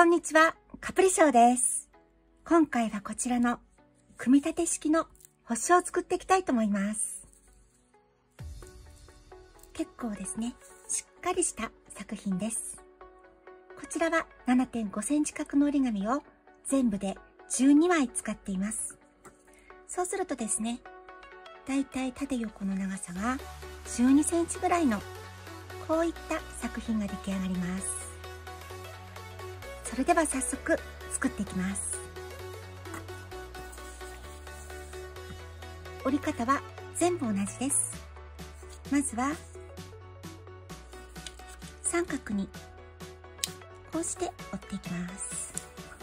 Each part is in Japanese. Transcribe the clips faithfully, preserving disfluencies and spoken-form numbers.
こんにちは、カプリショーです。今回はこちらの組み立て式の星を作っていきたいと思います。結構ですね、しっかりした作品です。こちらは ななてんごセンチ角の折り紙を全部でじゅうにまい使っています。そうするとですね、だいたい縦横の長さがじゅうにセンチぐらいのこういった作品が出来上がります。それでは早速作っていきます。折り方は全部同じです。まずは三角にこうして折っていきます。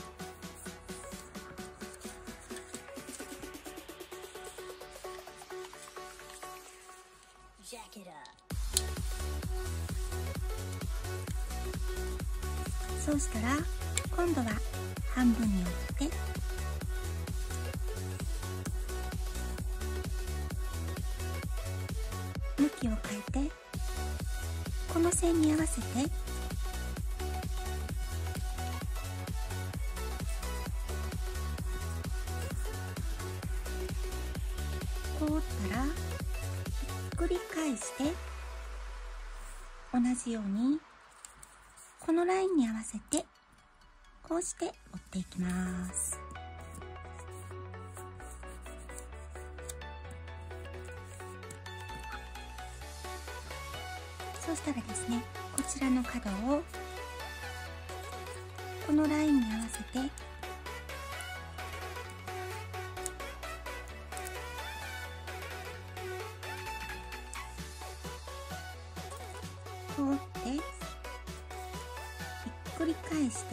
そうしたら今度は半分に折って向きを変えてこの線に合わせてこう折ったらひっくり返して同じようにこのラインに合わせてこうして折っていきます。そうしたらですね、こちらの角をこのラインに合わせてこう折ってひっくり返して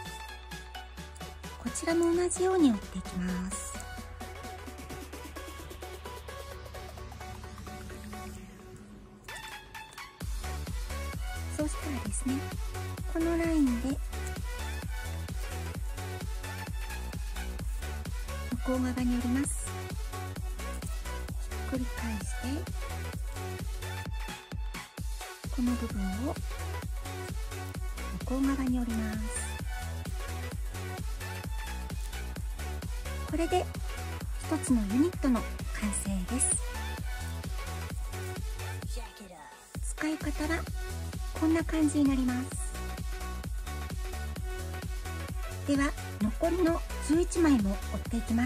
こちらも同じように折っていきます。そうしたらですね、このラインで向こう側に折ります。ひっくり返してこの部分を向こう側に折ります。これで一つのユニットの完成です。使い方はこんな感じになります。では残りのじゅういちまいも折っていきます。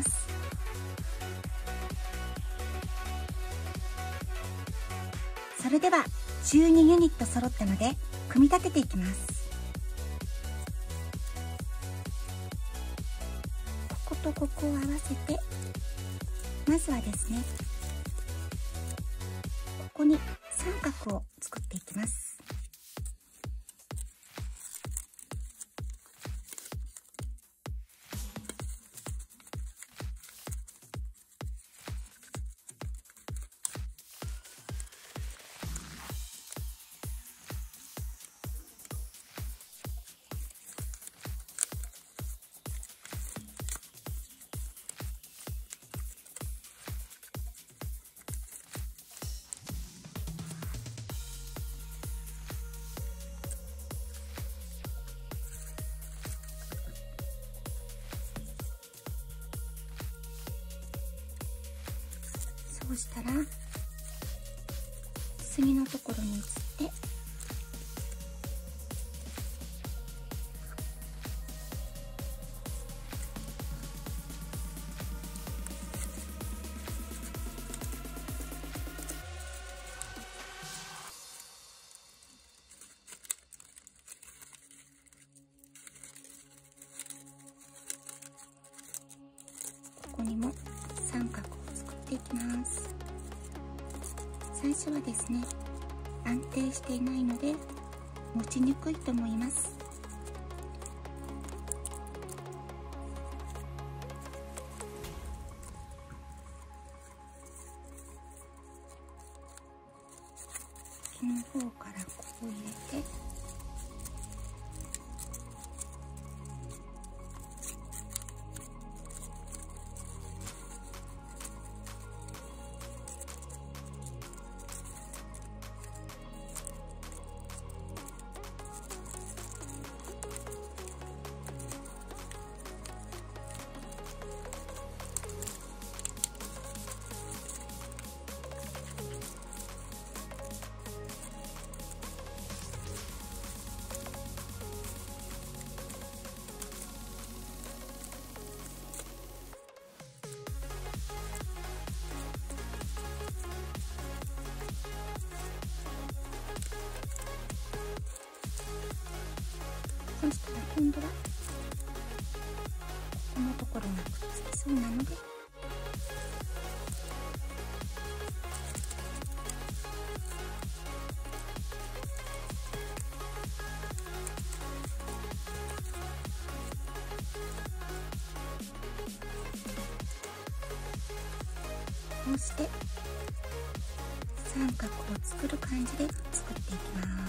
それではじゅうにユニット揃ったので組み立てていきます。こことここを合わせてまずはですね、ここに三角を作っていきます。そうしたら隅のところに移ってここにも三角を作っていきます。最初はですね、安定していないので持ちにくいと思います。先の方からこう入れて今度はここのところがくっつきそうなので、こうして三角を作る感じで作っていきます。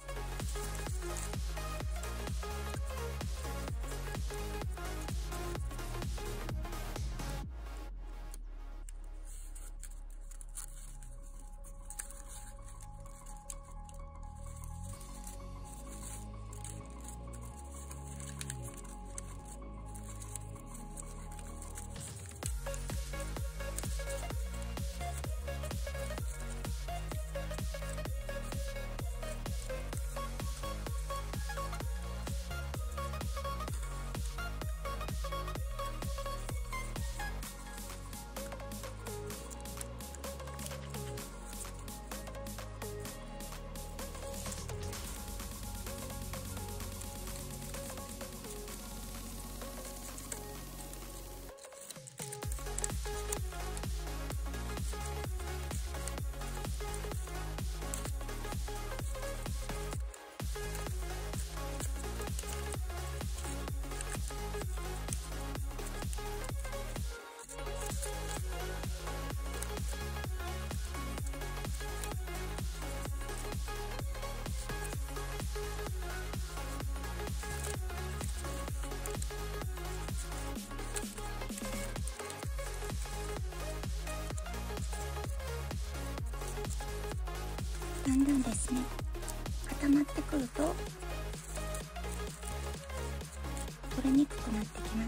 だんだんですね、固まってくると取れにくくなってきます。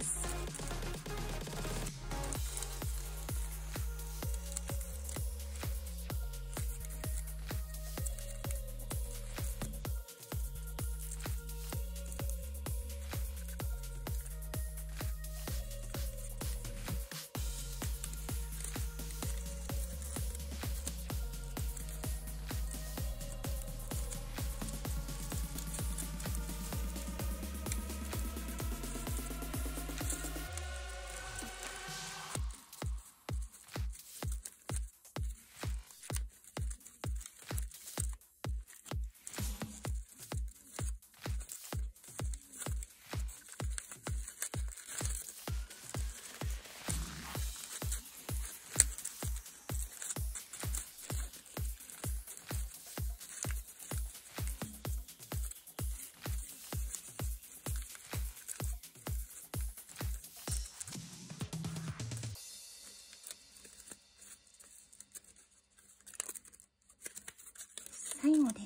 最後です。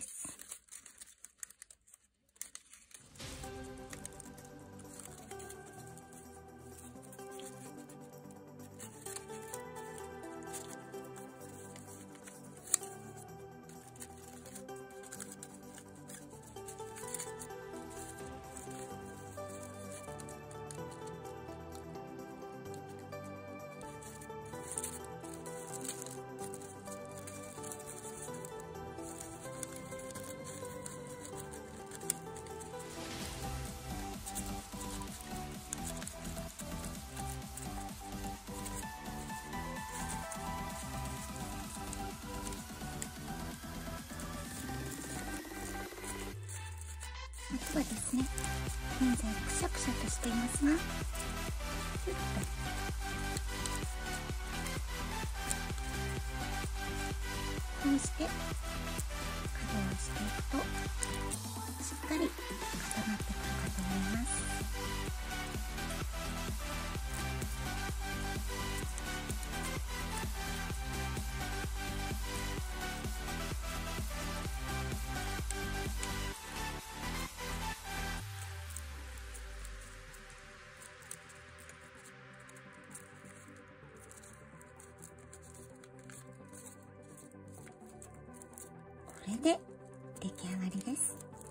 あとはですね、現在くしゃくしゃとしていますが、キュッとこうして稼働していくとしっかり固まってくるかと思います。これで出来上がりです。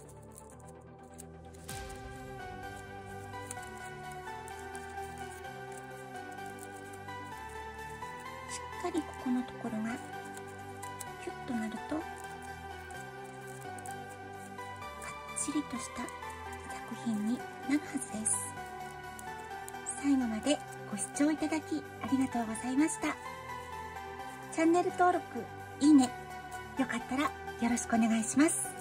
しっかりここのところがキュッとなるとかっちりとした作品になるはずです。最後までご視聴いただきありがとうございました。チャンネル登録、いいね、よかったらよろしくお願いします。